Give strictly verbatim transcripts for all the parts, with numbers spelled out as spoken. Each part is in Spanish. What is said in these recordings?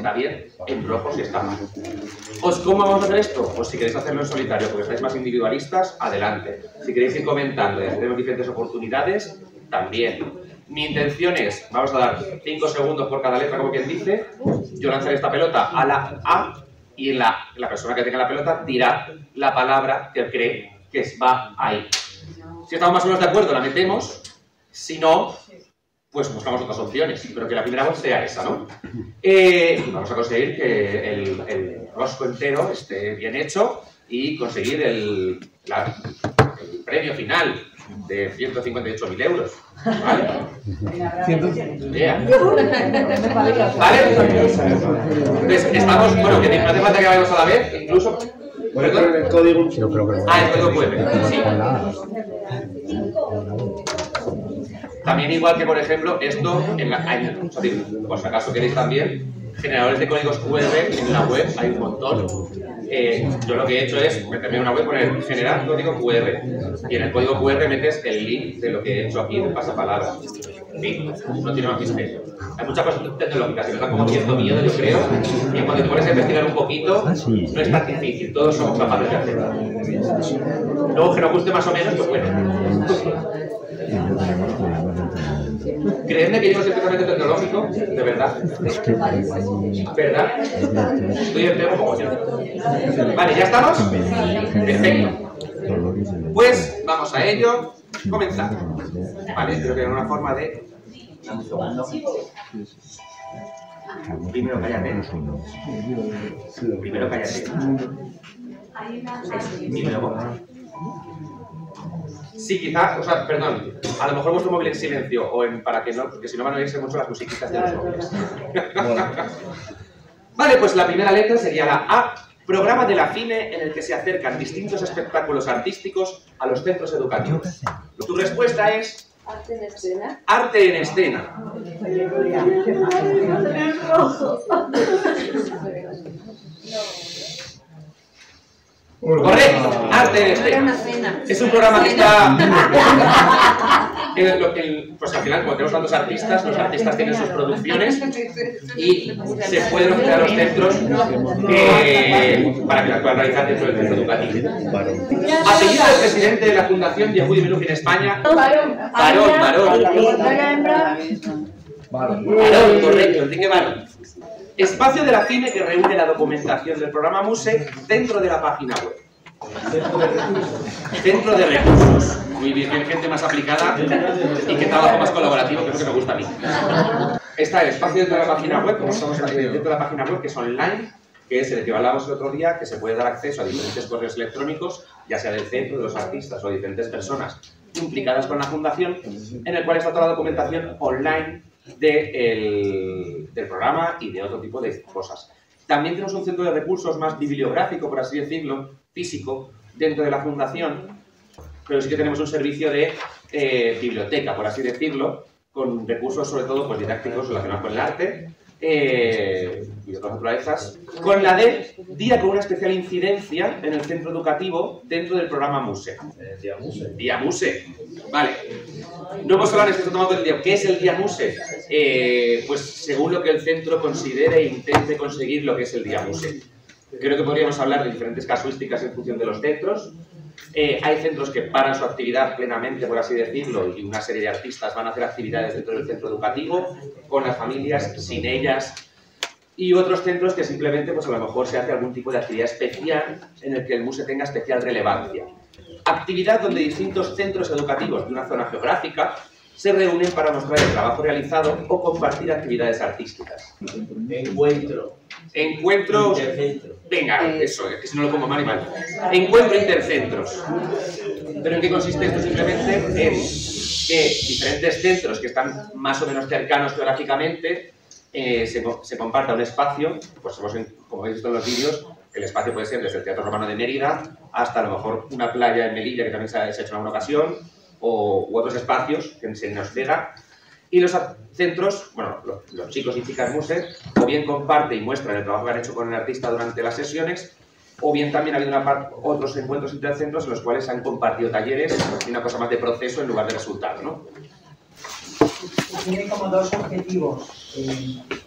está bien, en rojo si está mal. Pues, ¿cómo vamos a hacer esto? Pues si queréis hacerlo en solitario, porque estáis más individualistas, adelante. Si queréis ir comentando y tenemos diferentes oportunidades, también. Mi intención es, vamos a dar cinco segundos por cada letra, como quien dice, yo lanzaré esta pelota a la A y la, la persona que tenga la pelota dirá la palabra que cree que va ahí. Si estamos más o menos de acuerdo, la metemos. Si no, pues buscamos otras opciones. Pero que la primera voz sea esa, ¿no? Eh, vamos a conseguir que el, el rosco entero esté bien hecho y conseguir el, la, el premio final de ciento cincuenta y ocho mil euros. ¿Vale? Yeah. ¿Vale? Entonces, estamos, bueno, que no hace falta que vayamos a la vez, incluso. Bueno, pero el código. Ah, el código Q R, sí. También igual que, por ejemplo, esto, en la, en, por si acaso queréis también, generadores de códigos Q R en la web hay un montón. Eh, yo lo que he hecho es meterme en una web, poner generar código Q R y en el código Q R metes el link de lo que he hecho aquí de pasapalabras. En fin, no tiene más misterio. Hay muchas cosas tecnológicas que nos dan como cierto miedo, yo creo, y cuando te pones a investigar un poquito, no es tan difícil, todos somos capaces de hacerlo. Luego, que nos guste más o menos, pues bueno. Creedme que yo no soy totalmente tecnológico, de verdad. ¿Verdad? Estoy enfermo como yo. Vale, ¿ya estamos? Perfecto. Pues vamos a ello. Comenzar. Vale, creo que hay una forma de... Un segundo. Primero cállate. Primero cállate. Primero vos. Sí, quizá, o sea, perdón, a lo mejor vuestro móvil en silencio o en para que no, porque si no van a oírse mucho las musiquitas de los móviles. Vale, pues la primera letra sería la A, programa de la FINE en el que se acercan distintos espectáculos artísticos a los centros educativos. Tu respuesta es... Arte en escena. Arte en escena. Correcto, arte en escena. Es un programa que está... En, en, pues al final, como tenemos tantos artistas, los artistas tienen sus producciones y se pueden ofrecer a los centros que, para que las puedan realizar dentro del centro educativo. Apellido del presidente de la Fundación Yehudi Menuhin en España. Varón, varón. Varón, correcto, Enrique Varón. Espacio de la FINE que reúne la documentación del programa MUSE dentro de la página web. Centro de recursos. Muy bien, gente más aplicada y que trabajo más colaborativo, que es lo que me gusta a mí. Está el espacio dentro de la página web, como estamos dentro de la página web, que es online, que es el que hablábamos el otro día, que se puede dar acceso a diferentes correos electrónicos, ya sea del centro, de los artistas o de diferentes personas implicadas con la fundación, en el cual está toda la documentación online de el, del programa y de otro tipo de cosas. También tenemos un centro de recursos más bibliográfico, por así decirlo, físico, dentro de la fundación, pero sí que tenemos un servicio de eh, biblioteca, por así decirlo, con recursos sobre todo pues, didácticos relacionados con el arte eh, y otras naturalezas, con la D, día con una especial incidencia en el centro educativo dentro del programa MUSE. Día MUSE. Día MUSE. Vale. No hemos hablado en este tomado del día. ¿Qué es el Día MUSE? Eh, pues según lo que el centro considere e intente conseguir lo que es el Día MUSE. Creo que podríamos hablar de diferentes casuísticas en función de los centros. Eh, hay centros que paran su actividad plenamente, por así decirlo, y una serie de artistas van a hacer actividades dentro del centro educativo, con las familias, sin ellas, y otros centros que simplemente, pues a lo mejor se hace algún tipo de actividad especial en el que el MUSE tenga especial relevancia. Actividad donde distintos centros educativos de una zona geográfica se reúnen para mostrar el trabajo realizado o compartir actividades artísticas. Encuentro. Encuentros... Intercentro. Venga, eso, es que si no lo pongo mal y mal. Encuentro intercentros. ¿Pero en qué consiste esto? Simplemente en que diferentes centros que están más o menos cercanos geográficamente eh, se, se comparta un espacio, pues como habéis visto en los vídeos, el espacio puede ser desde el Teatro Romano de Mérida hasta a lo mejor una playa en Melilla que también se ha, se ha hecho en alguna ocasión, o u otros espacios que se nos ceda. Y los centros, bueno, los, los chicos y chicas MUSE, o bien comparten y muestran el trabajo que han hecho con el artista durante las sesiones, o bien también ha habido una part, otros encuentros intercentros en los cuales han compartido talleres y una cosa más de proceso en lugar de resultado, ¿no? Tiene como dos objetivos. Eh,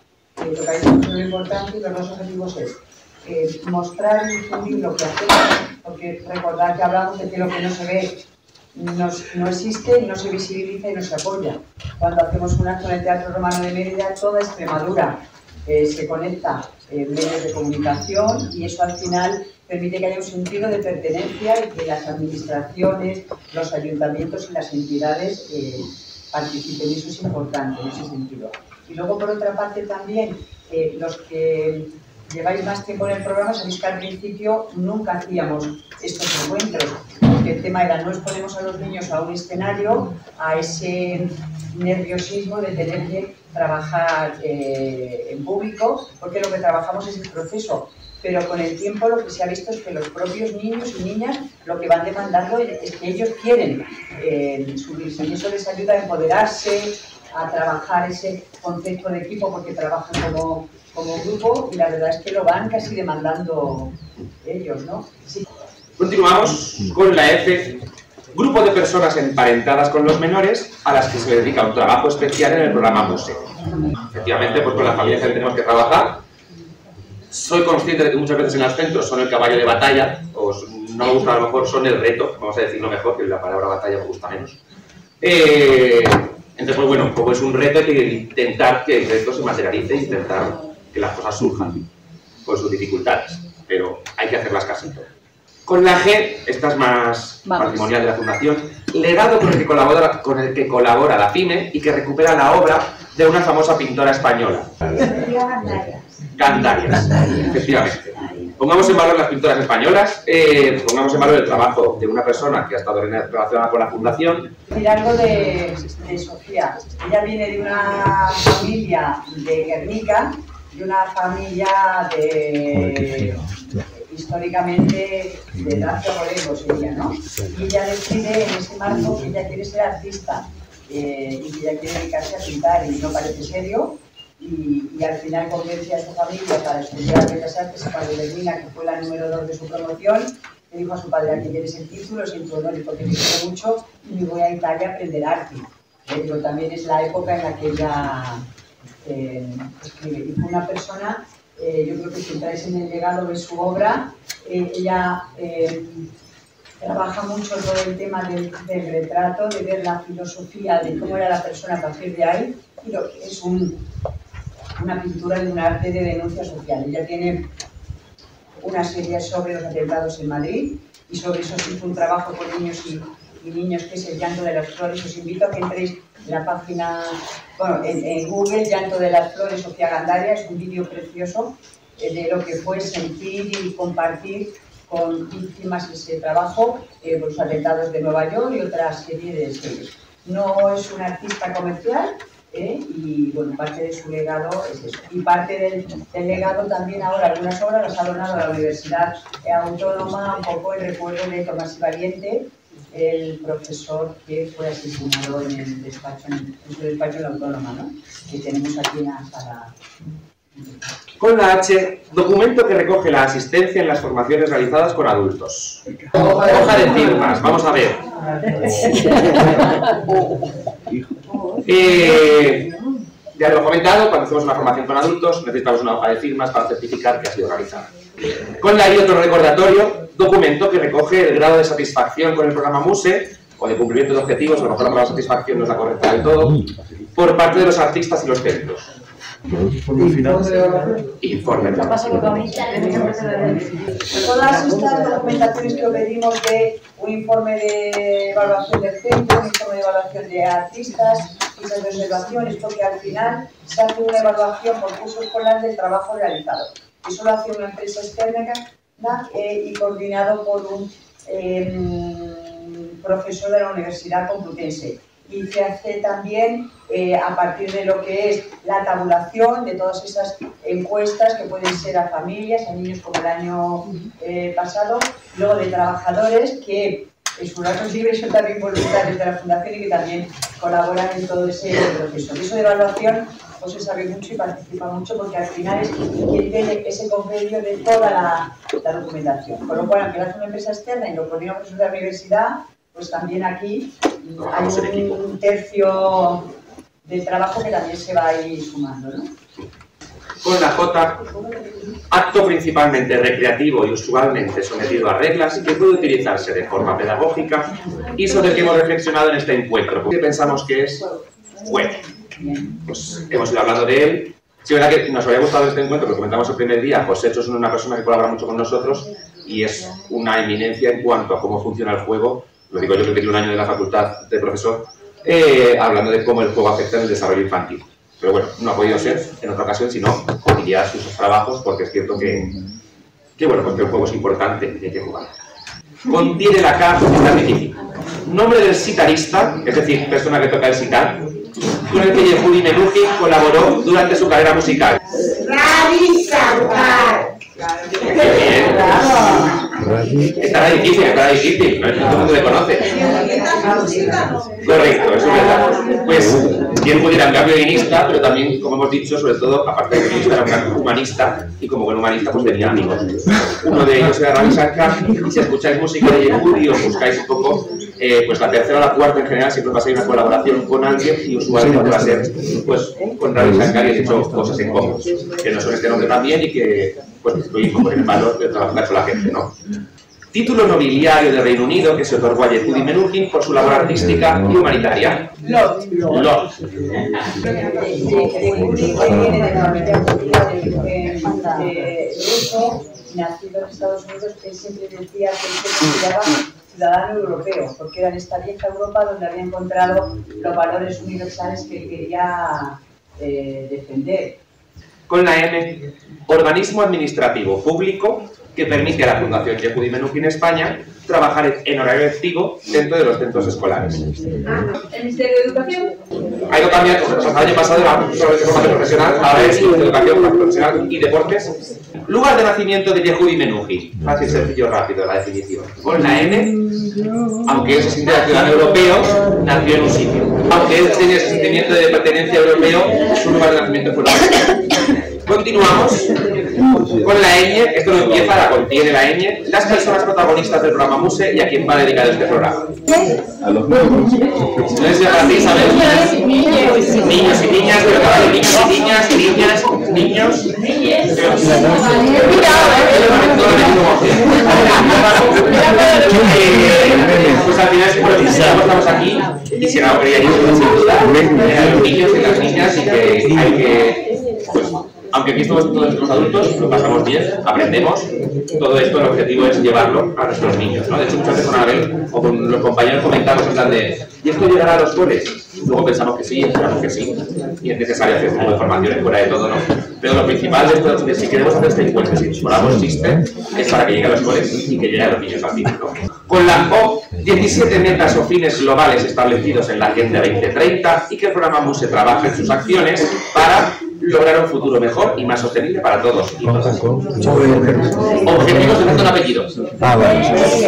eh, lo que hay es muy importante y los dos objetivos es eh, mostrar y difundir lo que hacemos, porque recordad que hablamos de que lo que no se ve no, no existe, no se visibiliza y no se apoya. Cuando hacemos un acto en el Teatro Romano de Mérida, toda Extremadura eh, se conecta en medios de comunicación y eso al final permite que haya un sentido de pertenencia y que las administraciones, los ayuntamientos y las entidades eh, participen, y eso es importante en ese sentido. Y luego, por otra parte, también, eh, los que lleváis más tiempo en el programa, sabéis que al principio nunca hacíamos estos encuentros, porque el tema era no exponemos a los niños a un escenario, a ese nerviosismo de tener que trabajar eh, en público, porque lo que trabajamos es el proceso. Pero con el tiempo lo que se ha visto es que los propios niños y niñas lo que van demandando es que ellos quieren eh, subirse, y eso les ayuda a empoderarse, a trabajar ese concepto de equipo porque trabajan como, como grupo, y la verdad es que lo van casi demandando ellos, ¿no? Sí. Continuamos con la F. Grupo de personas emparentadas con los menores a las que se le dedica un trabajo especial en el programa MUSE. Efectivamente, pues con las familias que tenemos que trabajar. Soy consciente de que muchas veces en los centros son el caballo de batalla, o no me gusta, a lo mejor son el reto, vamos a decirlo mejor, que la palabra batalla me gusta menos. Eh, entonces, pues bueno, como es un reto, hay que intentar que el reto se materialice e intentar que las cosas surjan con sus dificultades, pero hay que hacerlas casi todo. Con la G, esta es más Vamos. patrimonial de la Fundación, legado con el, que colabora, con el que colabora la PYME y que recupera la obra de una famosa pintora española. Gandarias, efectivamente. Pongamos en valor las pintoras españolas, eh, pongamos en valor el trabajo de una persona que ha estado relacionada con la Fundación. Decir algo de, de Sofía. Ella viene de una familia de Guernica, de una familia de... históricamente de Dacia Borrego sería, ¿no? Y ella decide en ese marco que ella quiere ser artista eh, y que ella quiere dedicarse a pintar, y no parece serio, y, y al final convence a su familia para estudiar Bellas Artes, a Padre de Mina, que fue la número dos de su promoción, le dijo a su padre: aquí tienes el título, siento honor y porque te quiero mucho, y me voy a Italia a aprender arte. Eh, pero también es la época en la que ella eh, escribe. Y fue una persona... Eh, yo creo que si entráis en el legado de su obra, eh, ella eh, trabaja mucho todo el tema del, del retrato, de ver la filosofía de cómo era la persona a partir de ahí, y lo que es un, una pintura de un arte de denuncia social. Ella tiene una serie sobre los atentados en Madrid, y sobre eso se hizo un trabajo con niños y, y niños que es El llanto de las flores. Os invito a que entréis en la página, bueno, en, en Google, Llanto de las Flores, Sofía Gandarias. Es un vídeo precioso eh, de lo que fue sentir y compartir con víctimas ese trabajo, eh, los atentados de Nueva York y otra serie de series. No es un artista comercial, eh, y bueno, parte de su legado es eso. Y parte del, del legado también ahora, algunas obras las ha donado a la Universidad Autónoma, un poco en recuerdo de Tomás y Valiente, el profesor que fue asesinado en el despacho, en, en su despacho en la Autónoma, ¿no? Que tenemos aquí en la sala. Con la H, documento que recoge la asistencia en las formaciones realizadas con adultos. Hoja de firmas, vamos a ver. Eh, ya lo he comentado, cuando hacemos una formación con adultos necesitamos una hoja de firmas para certificar que ha sido realizada. Con la I, otro recordatorio, documento que recoge el grado de satisfacción con el programa MUSE, o de cumplimiento de objetivos, a lo mejor la palabra satisfacción no es la correcta del todo, por parte de los artistas y los centros. Informe de evaluación. Todas estas documentaciones que pedimos de un informe de evaluación del centro, un informe de evaluación de artistas, y esas observaciones, porque al final se hace una evaluación por curso escolar del trabajo realizado. Eso lo hace una empresa externa eh, y coordinado por un eh, profesor de la Universidad Complutense. Y se hace también eh, a partir de lo que es la tabulación de todas esas encuestas que pueden ser a familias, a niños como el año eh, pasado, luego de trabajadores que en sus ratos libres son también voluntarios de la Fundación y que también colaboran en todo ese proceso. Y eso de evaluación pues se sabe mucho y participa mucho, porque al final es quien tiene ese compendio de toda la, la documentación. Con lo cual, aunque lo hace una empresa externa y lo coordina un profesor de la universidad, pues también aquí hay un tercio del trabajo que también se va a ir sumando, ¿no? Con la J, acto principalmente recreativo y usualmente sometido a reglas que puede utilizarse de forma pedagógica y sobre el que hemos reflexionado en este encuentro. ¿Qué pensamos que es? Bueno, pues hemos ido hablando de él. Sí, verdad que nos había gustado este encuentro, lo comentamos el primer día. José Hecho es una persona que colabora mucho con nosotros y es una eminencia en cuanto a cómo funciona el juego. Lo digo yo que tengo un año de la facultad de profesor, eh, hablando de cómo el juego afecta en el desarrollo infantil. Pero bueno, no ha podido ser en otra ocasión, sino diría sus trabajos, porque es cierto que, que, bueno, pues que el juego es importante y hay que jugar. Contiene la K, está difícil. Nombre del sitarista, es decir, persona que toca el sitar, con el que Yehudi Menuhin colaboró durante su carrera musical. Ravi Shankar. Bien. Estará difícil, estará difícil, no todo el mundo le conoce. Correcto, eso es verdad. Pues Yehudi era un gran violinista, pero también, como hemos dicho, sobre todo, aparte de violinista, era un gran humanista, y como buen humanista, pues tenía amigos. Uno de ellos era Ravi Shankar, y si escucháis música de Yehudi, os buscáis un poco, eh, pues la tercera o la cuarta en general siempre va a ser una colaboración con alguien, y usualmente va a ser, pues, con Ravi Shankar, y he hecho cosas en común, que no son este nombre también, y que, pues, lo mismo, por el valor de trabajar con la gente, ¿no? Título nobiliario de Reino Unido que se otorgó a Yehudi Menuhin por su labor artística y humanitaria. Lord. Lord. Yehudi viene de familia judía de ruso, nacido en Estados Unidos. Él siempre decía que él se consideraba ciudadano europeo, porque era en esta vieja Europa donde había encontrado los valores universales que él quería eh, defender. Con la M, organismo administrativo público que permite a la Fundación Yehudi Menuhin España trabajar en horario lectivo dentro de los centros escolares. ¿El Ministerio de Educación? Ha ido cambiando, o sea, el año pasado era solamente formación profesional, ahora es educación profesional y deportes. Lugar de nacimiento de Yehudi Menuhin. Fácil, sencillo, rápido la definición. Con la N, aunque él se sintiera ciudadano europeo, nació en un sitio. Aunque él tenía ese sentimiento de pertenencia europeo, su lugar de nacimiento fue la. Continuamos con la ñ, esto no empieza, la contiene la ñ, las personas protagonistas del programa MUSE y a quién va dedicado este programa. A los niños. No es para ti, ¿sabes? Niños y niñas, pero cada vez niños y niñas, niñas, niños. Pues al final, por eso estamos aquí y si no quería ir a los niños y las niñas y que hay que, pues, aunque aquí estamos todos los adultos, lo pasamos bien, aprendemos, todo esto el objetivo es llevarlo a nuestros niños, ¿no? De hecho, muchas veces con Abel o con los compañeros comentamos en plan de ¿y esto llegará a los coles? Luego pensamos que sí, esperamos que sí, y es necesario hacer un tipo de formaciones fuera de todo, ¿no? Pero lo principal de esto, de si queremos hacer este encuentro, si por algo existe, es para que llegue a los coles y que llegue a los niños al final, ¿no? Con la O, diecisiete metas o fines globales establecidos en la Agenda veinte treinta y que el programa MUSE trabaja en sus acciones para lograr un futuro mejor y más sostenible para todos y todas. Objetivos de un apellido. Ah, vale.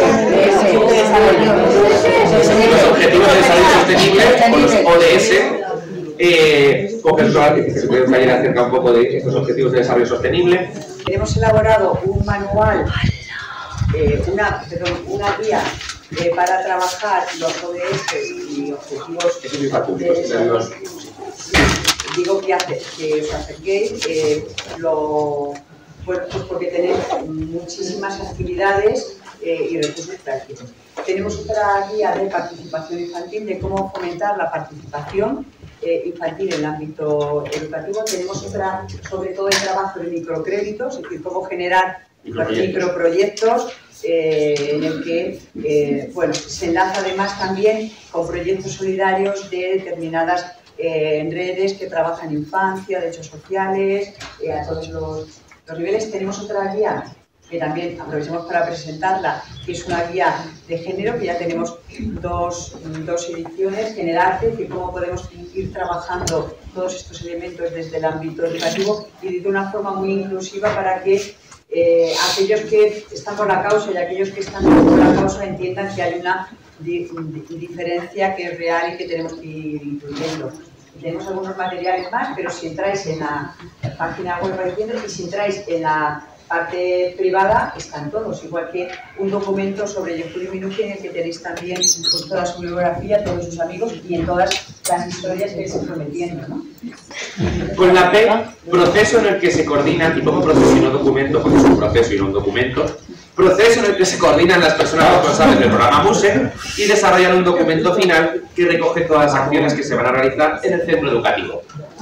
Los objetivos de desarrollo sostenible, o los O D S, eh, con personas que se pueden traer acerca un poco de estos objetivos de desarrollo sostenible. Hemos elaborado un manual, eh, una, perdón, una guía eh, para trabajar los O D S y objetivos Eso sí, públicos, de los... Digo que, hace, que os acerquéis, eh, lo, pues, pues porque tenéis muchísimas actividades eh, y recursos prácticos. Tenemos otra guía de participación infantil, de cómo fomentar la participación eh, infantil en el ámbito educativo. Tenemos otra, sobre todo, el trabajo de microcréditos, es decir, cómo generar microproyectos, microproyectos eh, en el que eh, bueno, se enlaza además también con proyectos solidarios de determinadas Eh, en redes que trabajan infancia, derechos sociales, eh, a todos los, los niveles. Tenemos otra guía que también aprovechamos para presentarla, que es una guía de género, que ya tenemos dos, dos ediciones, Generarte, que cómo podemos ir trabajando todos estos elementos desde el ámbito educativo y de una forma muy inclusiva para que eh, aquellos que están por la causa y aquellos que están por la causa entiendan que hay una di di diferencia que es real y que tenemos que ir incluyendo. Tenemos algunos materiales más, pero si entráis en la página web y si entráis en la parte privada están todos, igual que un documento sobre Yehudi Menuhin en el que tenéis también pues, toda su biografía, todos sus amigos y en todas las historias que él se fue metiendo, ¿no? Con la P, proceso en el que se coordinan, y pongo proceso y no documento, porque es un proceso y no un documento, proceso en el que se coordinan las personas responsables del programa MUSE y desarrollan un documento final que recoge todas las acciones que se van a realizar en el centro educativo.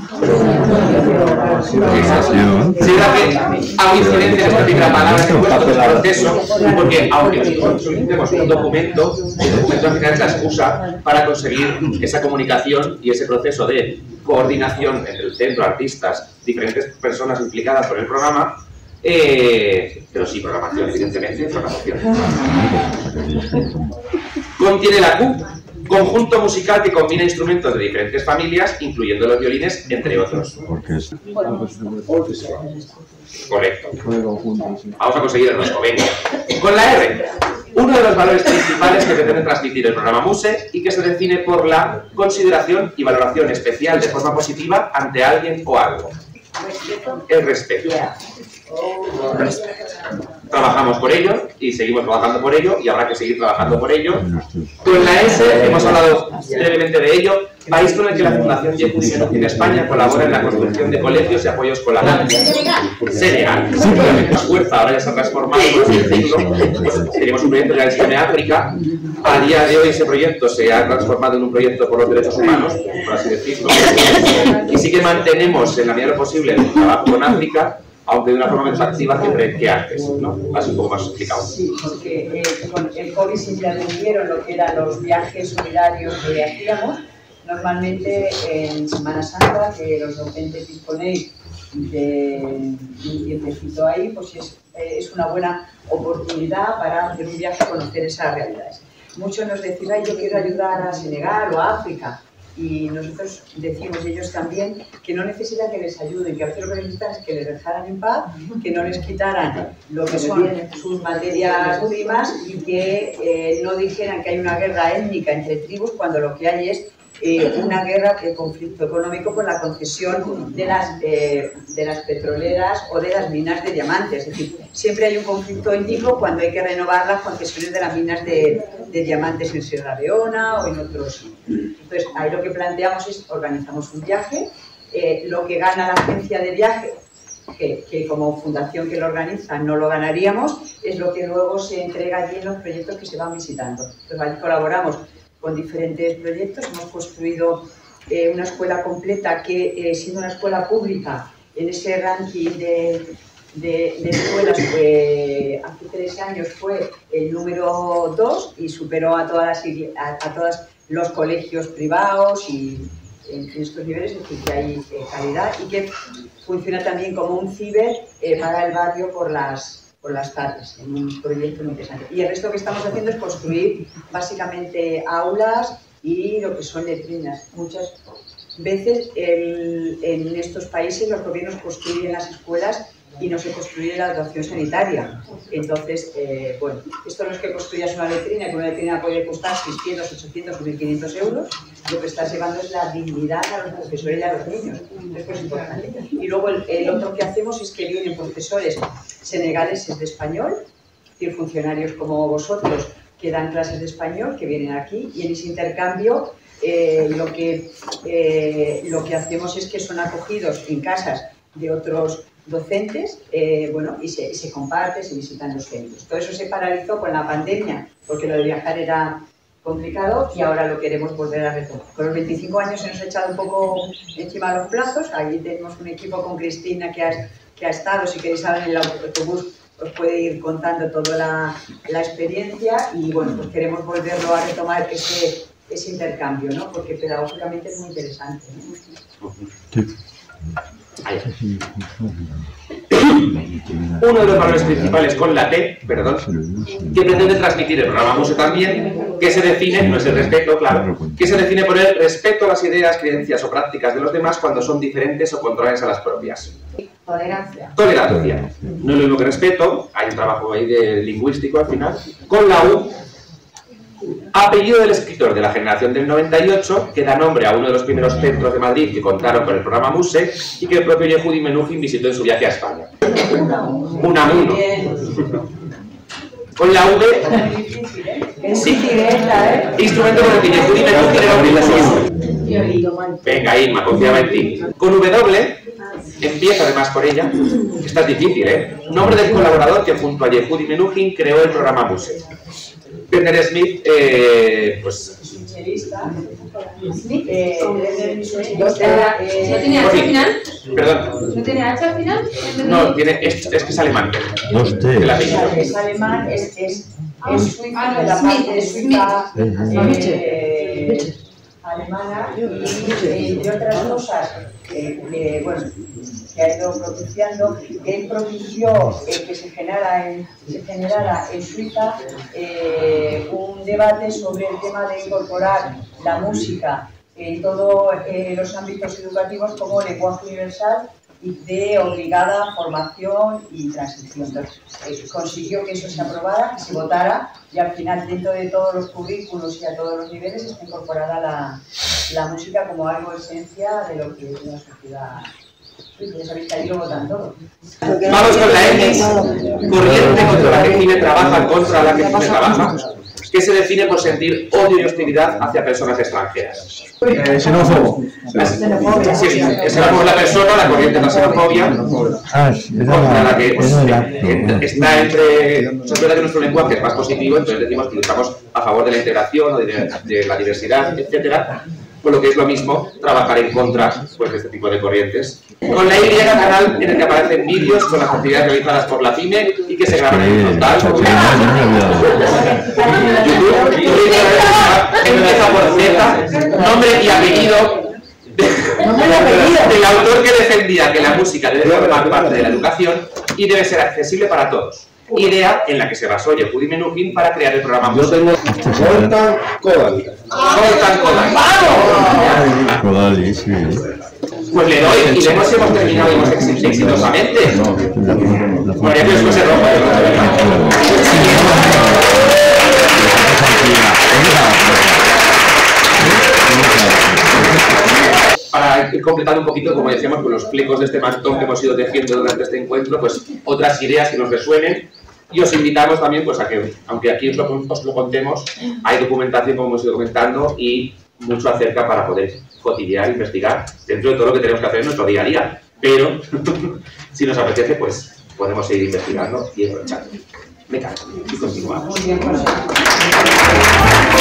Sí, da que hago incidencia en esta primera palabra que he puesto, es proceso, porque aunque nosotros solicitemos un documento, el documento al final es la excusa para conseguir esa comunicación y ese proceso de coordinación entre el centro, artistas, diferentes personas implicadas por el programa, eh, pero sí, programación, evidentemente, programación. Contiene la Q, conjunto musical que combina instrumentos de diferentes familias, incluyendo los violines, entre otros. Correcto. Vamos a conseguir el nuestro, venga. Con la R, uno de los valores principales que pretende transmitir el programa MUSE y que se define por la consideración y valoración especial de forma positiva ante alguien o algo. El respeto. Trabajamos por ello y seguimos trabajando por ello y habrá que seguir trabajando por ello. Con la S, hemos hablado brevemente de ello, país con el que la Fundación Yehudi Menuhin en España colabora en la construcción de colegios y apoyos escolares. Senegal. Simplemente más fuerza, ahora ya se ha transformado, por así decirlo. Tenemos un proyecto que se llama África. A día de hoy ese proyecto se ha transformado en un proyecto por los derechos humanos, por así decirlo. Y sí que mantenemos en la medida de lo posible el trabajo con África, aunque de una forma menos activa que, que antes, ¿no? Así un poco más explicado. Sí, porque eh, con el COVID se interrumpieron lo que eran los viajes solidarios que hacíamos. Normalmente en Semana Santa, que los docentes disponéis de un tiempecito ahí, pues es, es una buena oportunidad para hacer un viaje a conocer esas realidades. Muchos nos decís, ay, yo quiero ayudar a Senegal o a África. Y nosotros decimos ellos también que no necesitan que les ayuden, que a veces lo que necesitan es que les dejaran en paz, que no les quitaran lo que son sus materias primas y que eh, no dijeran que hay una guerra étnica entre tribus cuando lo que hay es eh, una guerra de conflicto económico por la concesión de las, eh, de las petroleras o de las minas de diamantes. Es decir, siempre hay un conflicto étnico cuando hay que renovar las concesiones de las minas de, de diamantes en Sierra Leona o en otros. Entonces, ahí lo que planteamos es, organizamos un viaje, eh, lo que gana la agencia de viaje, que, que como fundación que lo organiza no lo ganaríamos, es lo que luego se entrega allí en los proyectos que se van visitando. Entonces, allí colaboramos con diferentes proyectos, hemos construido eh, una escuela completa que, eh, siendo una escuela pública, en ese ranking de, de, de escuelas, fue, hace tres años fue el número dos y superó a todas las, a, a todos los colegios privados y en, en estos niveles, es decir, que hay eh, calidad y que funciona también como un ciber eh, para el barrio por las por las tardes, en un proyecto muy interesante. Y el resto que estamos haciendo es construir básicamente aulas y lo que son letrinas. Muchas veces el, en estos países los gobiernos construyen las escuelas y no se construye la dotación sanitaria. Entonces, eh, bueno, esto no es que construyas una letrina, que una letrina puede costar seiscientos, ochocientos o mil quinientos euros, lo que estás llevando es la dignidad a los profesores y a los niños. Esto es importante. Y luego el, el otro que hacemos es que vienen profesores senegaleses de español, es decir, funcionarios como vosotros que dan clases de español, que vienen aquí, y en ese intercambio eh, lo, que, eh, lo que hacemos es que son acogidos en casas de otros docentes, eh, bueno, y se, se comparte, se visitan los centros. Todo eso se paralizó con la pandemia, porque lo de viajar era complicado y ahora lo queremos volver a retomar. Con los veinticinco años se nos ha echado un poco encima los plazos, ahí tenemos un equipo con Cristina que ha, que ha estado, si queréis saber en el autobús os puede ir contando toda la, la experiencia y bueno, pues queremos volverlo a retomar ese, ese intercambio, ¿no? Porque pedagógicamente es muy interesante, ¿no? Uno de los valores principales con la T, perdón, que pretende transmitir el programa MUSE también, que se define, no es el respeto, claro, que se define por el respeto a las ideas, creencias o prácticas de los demás cuando son diferentes o contrarias a las propias. Tolerancia. Tolerancia. No es lo mismo que respeto, hay un trabajo ahí de lingüístico al final. Con la U, Apellido del escritor de la generación del noventa y ocho, que da nombre a uno de los primeros centros de Madrid que contaron con el programa MUSE y que el propio Yehudi Menuhin visitó en su viaje a España. Unamuno. Con la V, sí, instrumento con el que Yehudi Menuhin era un virtuoso. Venga, Irma, confiaba en ti. Con W, empieza además por ella, esta es difícil, ¿eh? Nombre del colaborador que junto a Yehudi Menuhin creó el programa MUSE. Werner Smith, eh, pues... Eh, ¿No tiene H al final? Perdón. ¿No tiene H al final? No, tiene, es, es que es alemán. El es alemán, es, es, es suiza, de la parte de Suiza eh, alemana, y entre otras cosas que, que, bueno, que ha ido propiciando, que él propició eh, que se generara en, se generara en Suiza eh, un debate sobre el tema de incorporar la música en todos eh, los ámbitos educativos como lenguaje universal y de obligada formación y transición. Entonces, eh, consiguió que eso se aprobara, que se votara, y al final dentro de todos los currículos y a todos los niveles está incorporada la, la música como algo esencia de lo que es una sociedad. Ya sabéis que ahí lo votan todos. Vamos con la X, corriente contra la que Cine trabaja, contra la que Cine trabaja, que se define por sentir odio y hostilidad hacia personas extranjeras. Eh, xenófobo. Sí, es la persona, la corriente de la xenofobia, contra la que pues, está entre... Es verdad que nuestro lenguaje es más positivo, entonces decimos que estamos a favor de la integración o de, de la diversidad, etcétera. Por lo que es lo mismo trabajar en contra pues, de este tipo de corrientes. Con la Y, canal en el que aparecen vídeos con las actividades realizadas por la PYME y que se graban en frontal. YouTube, empieza por Z, nombre y apellido del autor que defendía que la música debe formar parte de la educación y debe ser accesible para todos. Idea en la que se basó Yehudi Menuhin para crear el programa MUSE. Yo tengo Zoltán Kodály. Zoltán Kodály. ¡Vamos! Kodály, sí. Pues le doy y le hemos, hemos terminado hemos exitosamente. María Jesús José Rojo. Para ir completando un poquito, como decíamos, con los flecos de este mantón que hemos ido tejiendo durante este encuentro, pues otras ideas que nos resuenen. Y os invitamos también pues, a que, aunque aquí os lo, os lo contemos, hay documentación, como hemos ido comentando, y mucho acerca para poder cotillear, investigar, dentro de todo lo que tenemos que hacer en nuestro día a día. Pero, si nos apetece, pues podemos seguir investigando y aprovechando. Me cago y continuamos.